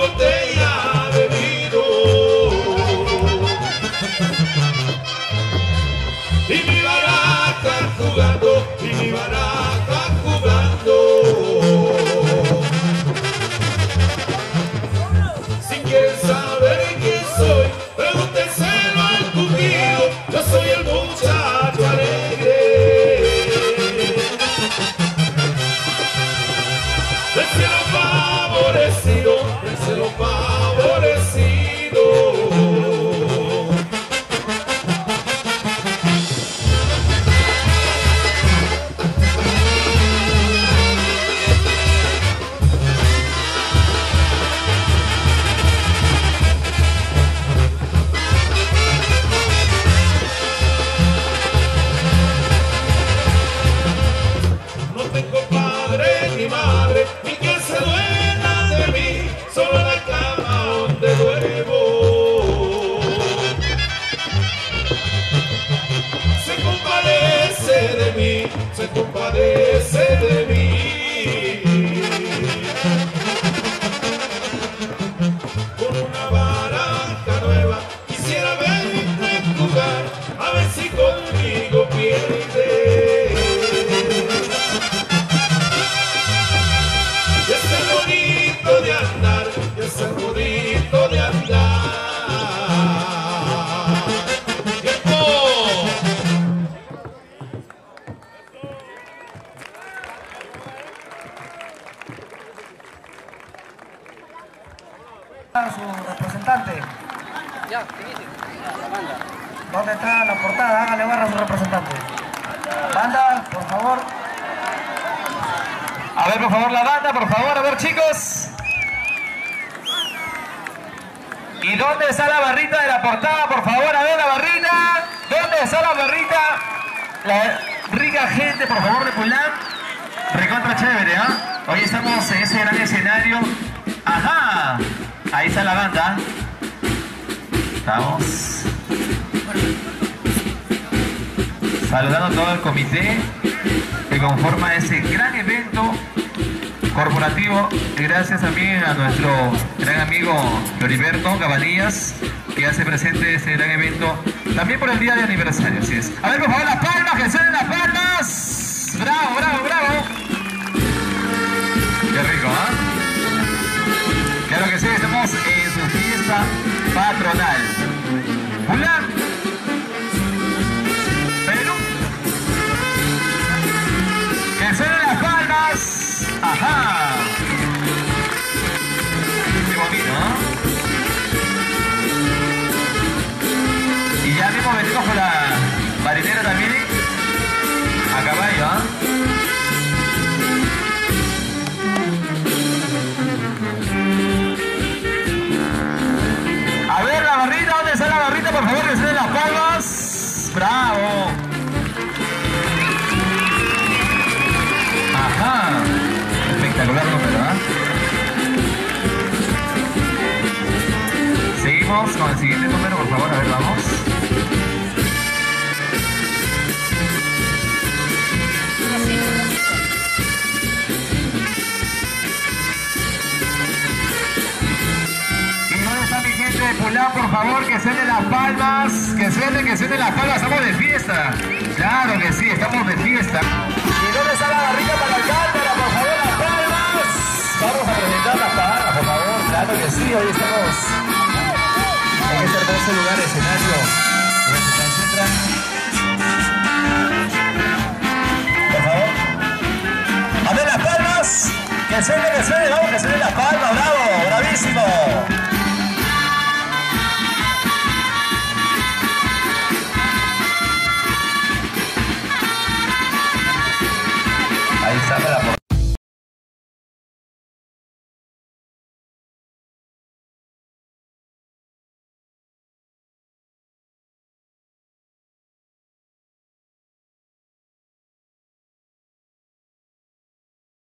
botella de vino. Y mi baraja jugando, y mi baraja jugando. Si quieren saber quién soy, pregúntenselo al Cupido. Yo soy el muchacho alegre del cielo favorecido, del cielo favorecido. No tengo padre ni madre, ni que se duela de mí, solo la cama donde duermo. Se compadece de mí, se compadece de mí. Con una baraja nueva quisiera verte jugar, a ver si conmigo pierdes. Y ese bonito de andar, y ese bonito de andar. ¡Tiempo! Su representante. Ya, la banda. ¿Dónde está la portada? Hágale barra a su representante. Banda, por favor. A ver, por favor, la banda, por favor, a ver, chicos. ¿Y dónde está la barrita de la portada? Por favor, a ver la barrita. ¿Dónde está la barrita? La rica gente, por favor, de Pulam. Recontra chévere, ¿ah? Hoy estamos en ese gran escenario. ¡Ajá! Ahí está la banda. Estamos saludando a todo el comité que conforma ese gran evento corporativo. Gracias también a nuestro gran amigo Floriberto Cabanillas, que hace presente este gran evento también por el día de aniversario. Así es. A ver, por favor, las palmas, que suenen las palmas. Bravo, bravo, bravo. Qué rico, ¿ah? Claro que sí, estamos en su fiesta patronal. Pulam, Perú. Que suenen las palmas. Ajá. Qué bonito, ¿no? Y ya mismo venimos con la marinera también. A caballo, ¿ah? A ver la barrita, ¿dónde está la barrita? Por favor, que se den las palmas. ¡Bravo! Ajá. Espectacular número, ¿ah? Seguimos con el siguiente número, por favor, a ver, vamos. De Pulam, por favor, que suenen las palmas, que suenen las palmas, estamos de fiesta, claro que sí, estamos de fiesta. ¿Y dónde está la barriga para el cámara? Por favor, las palmas. Vamos a presentar las palmas, por favor, claro que sí, hoy estamos en este hermoso lugar, escenario, donde se concentran. Por favor, a ver las palmas, que suenen, vamos, que suenen las palmas, bravo, bravísimo.